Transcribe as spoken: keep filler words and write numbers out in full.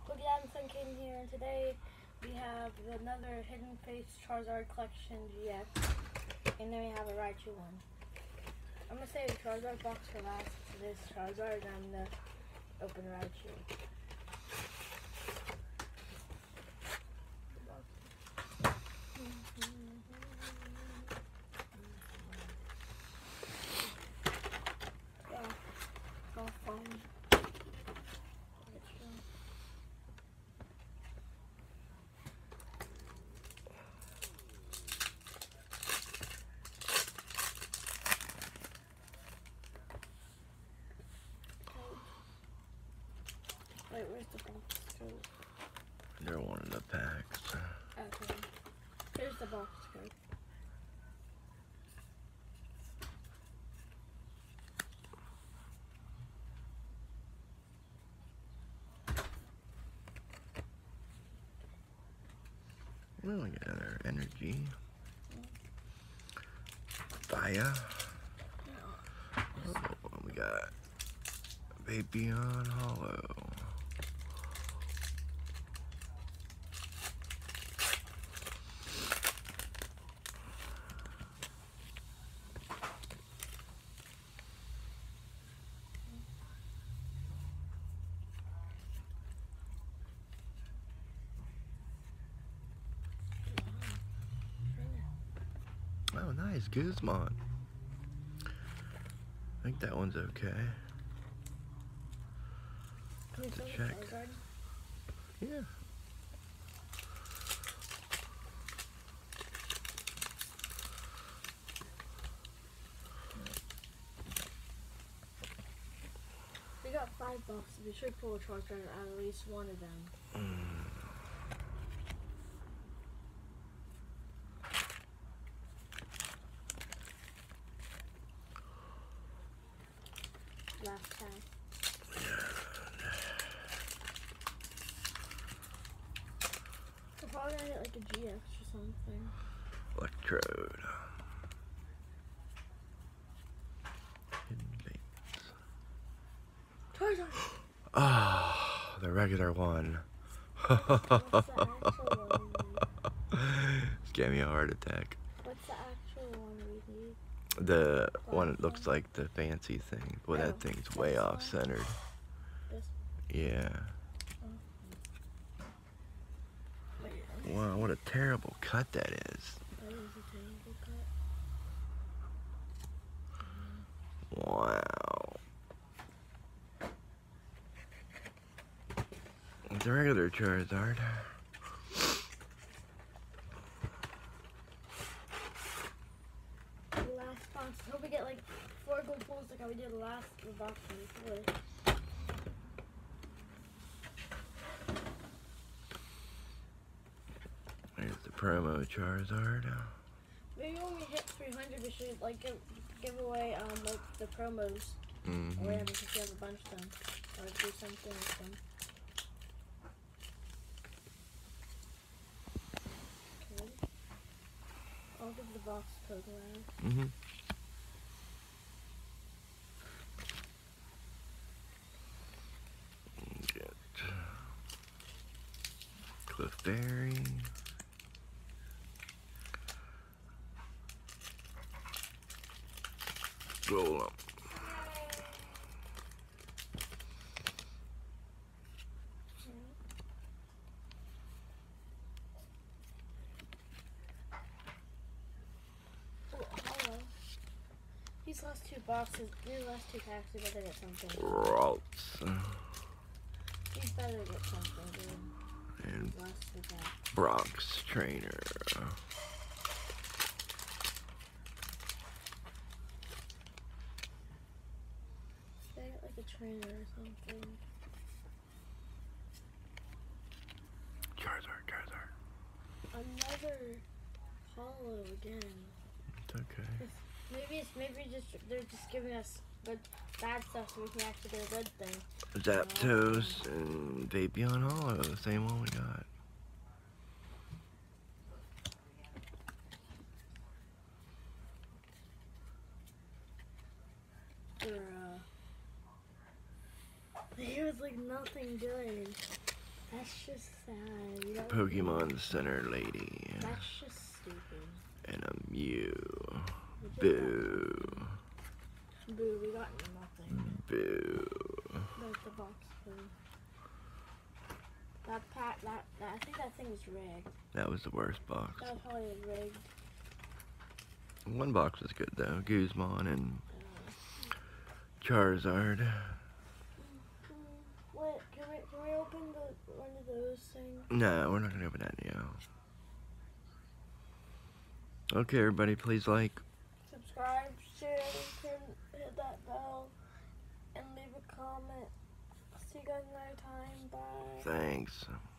Cookie Adamson came here, and today we have another Hidden Face Charizard Collection G X, and then we have a Raichu one. I'm gonna say the Charizard box for last. So this Charizard, and I'm gonna open Raichu. Go, go phone. Wait, where's the box code? They're one of the packs. Okay. Here's the box code. We got another energy. Fire. Oh, we got Vaporeon Hollow. Oh, nice, Guzman. I think that one's okay. Can we To show the check. Charizard? Yeah. We got five boxes. We should pull a Charizard out of at least one of them. Mm. Last time. We're probably gonna get like a G X or something. Electrode. Hidden Fates. Charizard! Ah, the regular one. What's the actual one? It's gave me a heart attack. What's the actual one we need? The one that looks like the fancy thing. Boy, Oh, that thing's way this off one? centered. This Yeah. Wait, Wow, what a terrible cut that is. that is a terrible cut. Wow. It's a regular Charizard. The last box. Hope we get like four gold pulls like how we did the last box before. There's the promo Charizard. Maybe when we hit three hundred, we should like give, give away um like the promos Mm-hmm. or whatever, since we have a bunch of them, or do something with them. Okay. I'll give the box code around. Mm-hmm. Get Clefairy. Golem. Oh, hello. These last two boxes, these last two packs, we better get something. Ralts. These better get something good. And Last two packs. Brock's Trainer. They get like a trainer or something. Charizard, Charizard. Another hollow again. It's okay. Maybe it's maybe just they're just giving us good bad stuff so we can actually get a good thing. Zapdos and Vaporeon Hollow, the same one we got. It was like nothing good. That's just sad. You know? Pokemon Center Lady. That's just stupid. And a Mew. We just Boo. got- Boo, we got nothing. Boo. There's the box, boo. That pack, that, that, I think that thing is rigged. That was the worst box. That was probably rigged. One box was good though. Guzman and Uh, Charizard. mm, what, can we, can we open the, one of those things? No, we're not gonna open that now. Okay, everybody, please like. Subscribe, share, turn, hit that bell, and leave a comment. See you guys another time. Bye. Thanks.